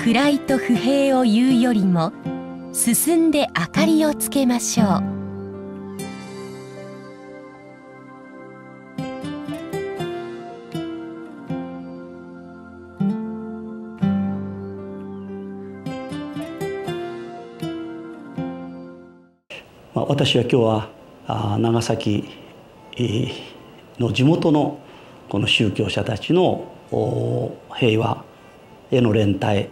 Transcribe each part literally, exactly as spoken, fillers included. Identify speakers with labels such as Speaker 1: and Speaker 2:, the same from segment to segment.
Speaker 1: 暗いと不平を言うよりも進んで明かりをつけましょう。
Speaker 2: まあ、私は今日はあ長崎の地元のこの宗教者たちの平和への連帯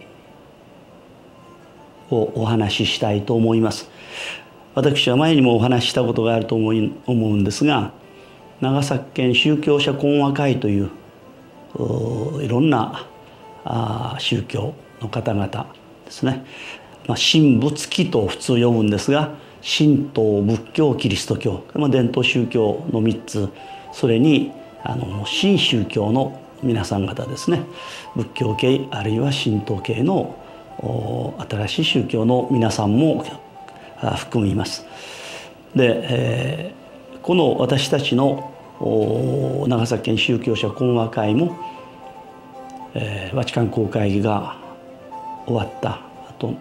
Speaker 2: をお話ししたいと思います。私は前にもお話ししたことがあると思い思うんですが、長崎県宗教者懇話会といういろんなあ宗教の方々ですね、まあ、神仏祈祷を普通呼ぶんですが、神道仏教キリスト教、まあ、伝統宗教のみっつ、それにあの新宗教の皆さん方ですね、仏教系あるいは神道系の新しい宗教の皆さんも含みます。で、えー、この私たちの長崎県宗教者懇話会も、えー、バチカン公会議が終わった後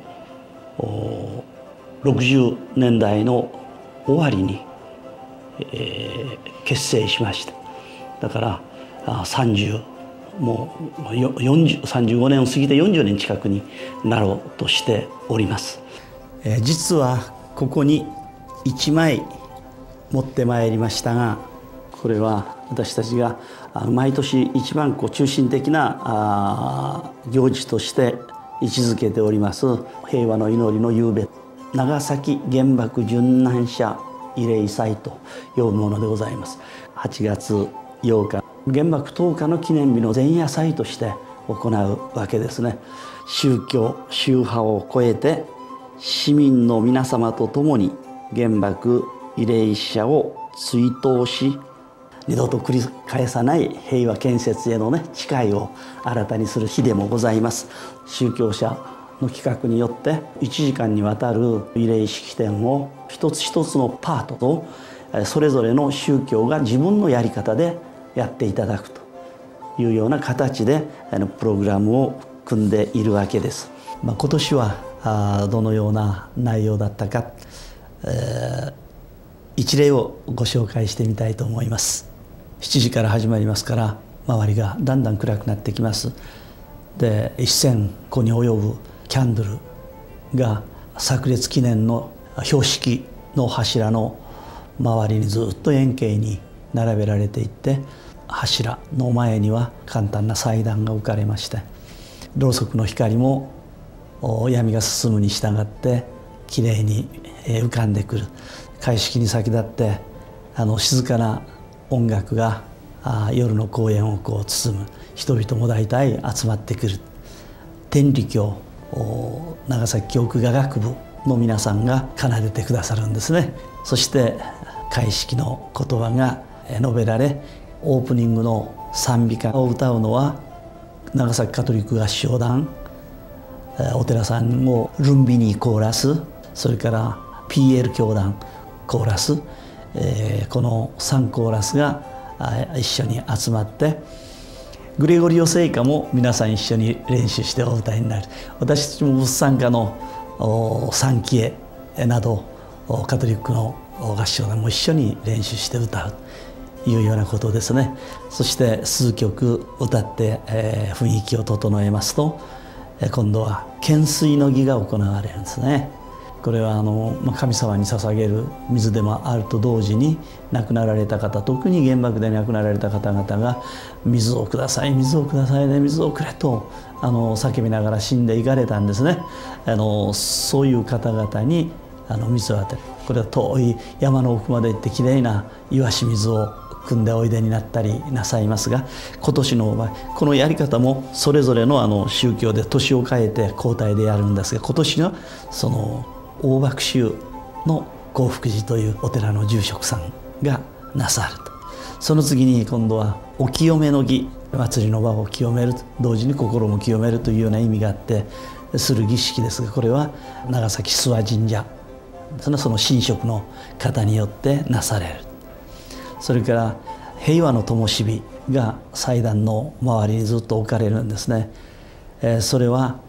Speaker 2: ろくじゅうねんだいの終わりに、えー、結成しました。だからさんじゅうもうよんじゅう、さんじゅうごねんを過ぎてよんじゅうねん近くになろうとしております。えー、実はここにいちまい持ってまいりましたが、これは私たちが毎年一番こう中心的なあ行事として位置づけております平和の祈りの夕べ、長崎原爆殉難者慰霊祭と呼ぶものでございます。はちがつようか、原爆とおかの記念日の前夜祭として行うわけですね。宗教宗派を超えて市民の皆様と共に原爆慰霊者を追悼し、二度と繰り返さない平和建設へのね誓いを新たにする日でもございます。宗教者の企画によっていちじかんにわたる慰霊式典を一つ一つのパートとそれぞれの宗教が自分のやり方でやっていただくというような形でプログラムを組んでいるわけです。まあ、今年はどのような内容だったか、えー、一例をご紹介してみたいと思います。しちじから始まりますから周りがだんだん暗くなってきます。でせんこに及ぶキャンドルが炸裂記念の標識の柱の周りにずっと円形に並べられていって、柱の前には簡単な祭壇が置かれまして、ろうそくの光も闇が進むに従ってきれいに浮かんでくる。開式に先立ってあの静かな音楽が夜の公園をこう包む。人々も大体集まってくる。天理教長崎教区雅楽部の皆さんが奏でてくださるんですね。そして開式の言葉が述べられ、オープニングの賛美歌を歌うのは長崎カトリック合唱団、お寺さんをルンビニーコーラス、それから ピーエル 教団コーラス、えー、このさんコーラスが一緒に集まって、グレゴリオ聖歌も皆さん一緒に練習してお歌いになる。私たちも物産歌の三喜絵などカトリックの合唱団も一緒に練習して歌うというようなことですね。そして数曲歌って、えー、雰囲気を整えますと、今度は懸垂の儀が行われるんですね。これはあの神様に捧げる水でもあると同時に、亡くなられた方、特に原爆で亡くなられた方々が「水をください、水をくださいね、水をくれ」とあの叫びながら死んでいかれたんですね。あのそういう方々にあの水を与える。これは遠い山の奥まで行ってきれいな岩清水を汲んでおいでになったりなさいますが、今年の場合このやり方もそれぞれのあの宗教で年を変えて交代でやるんですが、今年はその大爆宗の興福寺というお寺の住職さんがなさると。その次に今度はお清めの儀、祭りの場を清める、同時に心も清めるというような意味があってする儀式ですが、これは長崎諏訪神社そのその神職の方によってなされる。それから平和の灯火が祭壇の周りにずっと置かれるんですね。それは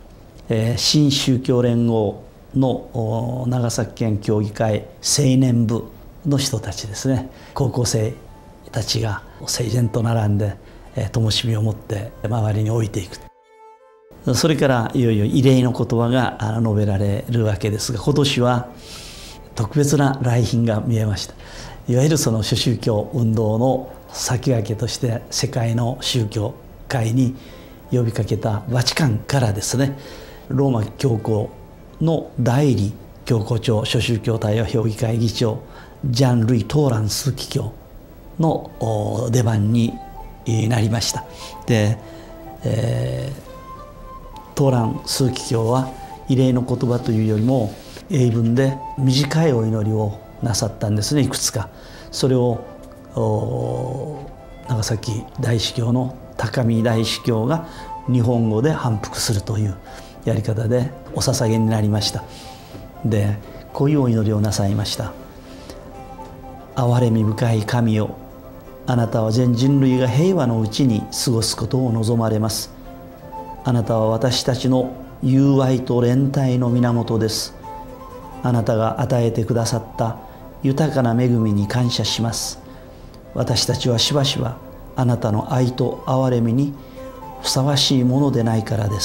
Speaker 2: えー、新宗教連合の長崎県協議会青年部の人たちですね、高校生たちが整然と並んで灯火を持って周りに置いていく。それからいよいよ慰霊の言葉が述べられるわけですが、今年は特別な来賓が見えました。いわゆるその諸宗教運動の先駆けとして世界の宗教界に呼びかけたバチカンからですね、ローマ教皇の代理教皇長諸宗教対話評議会議長ジャン・ルイ・トーラン枢機卿の出番になりました。で、えー、トーラン枢機卿は慰霊の言葉というよりも英文で短いお祈りをなさったんですね、いくつか。それを長崎大司教の高見大司教が日本語で反復するというやり方でお捧げになりました。で、こういうお祈りをなさいました。憐れみ深い神よ、あなたは全人類が平和のうちに過ごすことを望まれます。あなたは私たちの友愛と連帯の源です。あなたが与えてくださった豊かな恵みに感謝します。私たちはしばしばあなたの愛と憐れみにふさわしいものでないからです。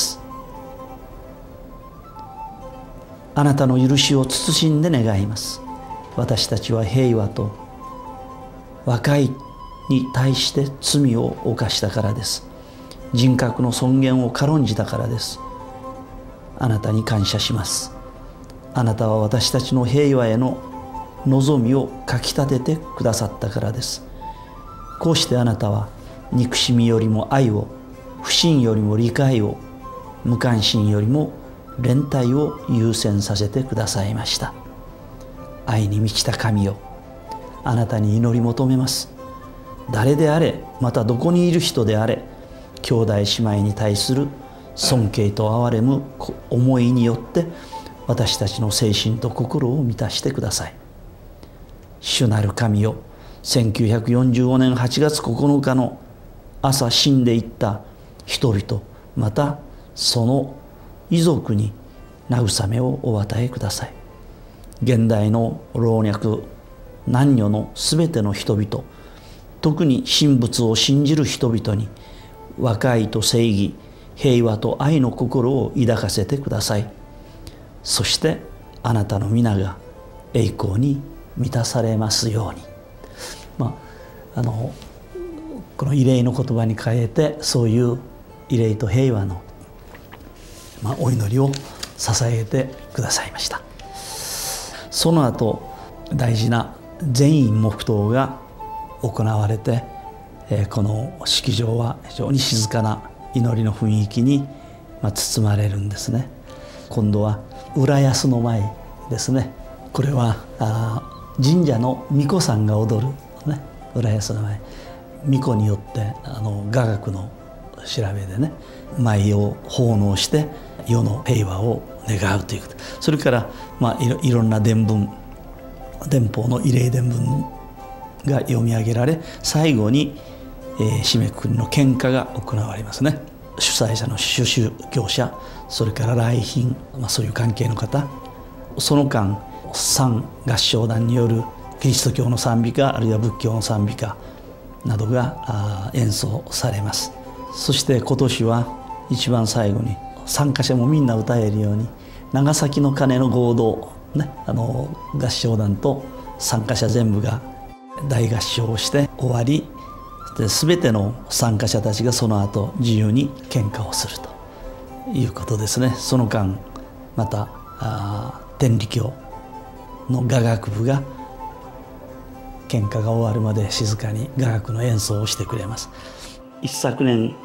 Speaker 2: あなたの許しを慎んで願います。私たちは平和と和解に対して罪を犯したからです。人格の尊厳を軽んじたからです。あなたに感謝します。あなたは私たちの平和への望みをかきたててくださったからです。こうしてあなたは憎しみよりも愛を、不信よりも理解を、無関心よりも連帯を優先させてくださいました。愛に満ちた神よ、あなたに祈り求めます。誰であれ、またどこにいる人であれ、兄弟姉妹に対する尊敬と憐れむ思いによって私たちの精神と心を満たしてください。主なる神よ、せんきゅうひゃくよんじゅうごねんはちがつここのかの朝死んでいった人々、またその遺族に慰めをお与えください。現代の老若男女のすべての人々、特に神仏を信じる人々に和解と正義、平和と愛の心を抱かせてください。そしてあなたの皆が栄光に満たされますように。まあ、あのこの慰霊の言葉に変えて、そういう慰霊と平和の、まあ、お祈りを捧げてくださいました。その後大事な全員黙祷が行われて、この式場は非常に静かな祈りの雰囲気に包まれるんですね。今度は浦安の前ですね。これは神社の巫女さんが踊る、ね、浦安の前、巫女によってあの雅楽の調べでね、舞を奉納して世の平和を願うということ。それから、まあ、いろ、いろんな伝文、伝法の慰霊伝文が読み上げられ、最後に、えー、締めくくりの献花が行われますね。主催者の諸宗教者、それから来賓、まあ、そういう関係の方、その間賛合唱団によるキリスト教の賛美歌、あるいは仏教の賛美歌などが演奏されます。そして今年は一番最後に参加者もみんな歌えるように長崎の鐘の合同、ね、あの合唱団と参加者全部が大合唱をして終わり、すべての参加者たちがその後自由に献花をするということですね。その間また天理教の雅楽部が献花が終わるまで静かに雅楽の演奏をしてくれます。一昨年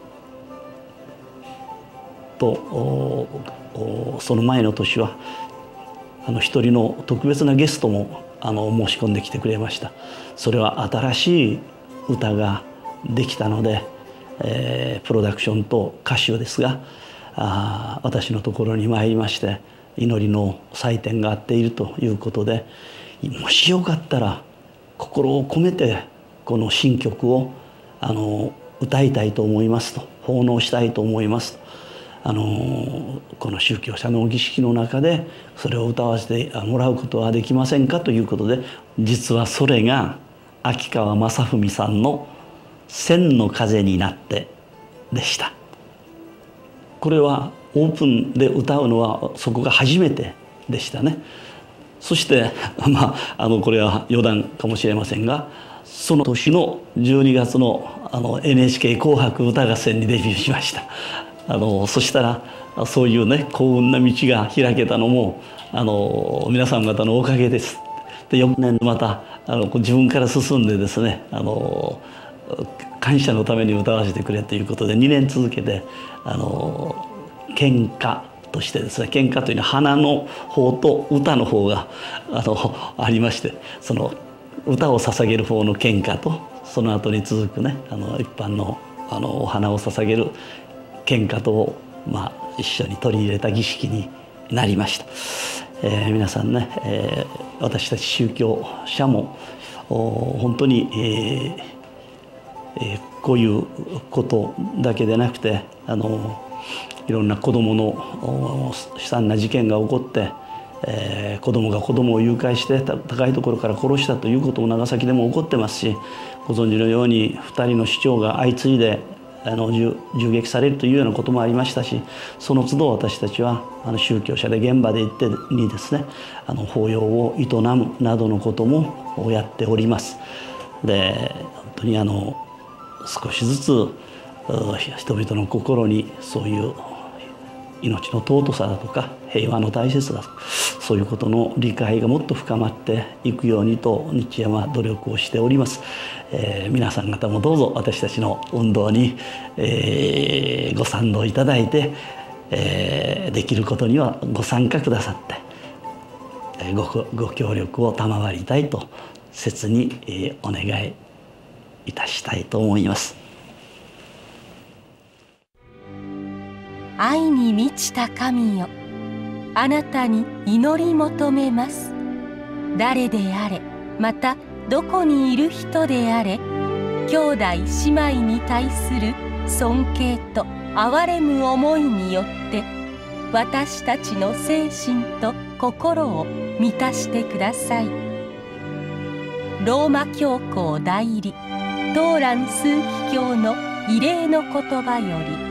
Speaker 2: とその前の年はあの一人の特別なゲストもあの申し込んできてくれました。それは新しい歌ができたので、えー、プロダクションと歌手ですがあ私のところに参りまして、祈りの祭典があっているということで、もしよかったら心を込めてこの新曲をあの歌いたいと思いますと、奉納したいと思いますとあのこの宗教者の儀式の中でそれを歌わせてもらうことはできませんかということで、実はそれが秋川雅史さんの「千の風になって」でした。これはオープンで歌うのはそこが初めてでしたね。そしてまああのこれは余談かもしれませんが、その年のじゅうにがつのあの エヌエイチケー 紅白歌合戦にデビューしました。あのそしたらそういうね幸運な道が開けたのもあの皆さん方のおかげです。で翌年またあの自分から進んでですね、あの感謝のために歌わせてくれということでにねん続けてあの献歌としてですね、献歌というのは花の方と歌の方があのありまして、その歌を捧げる方の献歌とその後に続くねあの一般のあのお花を捧げる献歌とを、まあ、一緒に取り入れた儀式になりました。えー、皆さんね、えー、私たち宗教者も本当に、えーえー、こういうことだけでなくてあのいろんな子どもの悲惨な事件が起こって、えー、子どもが子どもを誘拐して高いところから殺したということも長崎でも起こってますし、ご存知のようにふたりの市長が相次いであの 銃, 銃撃されるというようなこともありましたし、その都度私たちはあの宗教者で現場で行ってにですねあの法要を営むなどのこともやっております。で本当にあの少しずつ人々の心にそういう命の尊さだとか平和の大切さだとかそういうことの理解がもっと深まっていくようにと日山は努力をしております。えー、皆さん方もどうぞ私たちの運動に、えー、ご賛同いただいて、えー、できることにはご参加くださって、えー、ご, ご協力を賜りたいと切に、えー、お願いいたしたいと思います。
Speaker 1: 愛に満ちた神よ、あなたに祈り求めます。誰であれ、またどこにいる人であれ、兄弟姉妹に対する尊敬と憐れむ思いによって私たちの精神と心を満たしてください。ローマ教皇代理トーラン枢機卿の異例の言葉より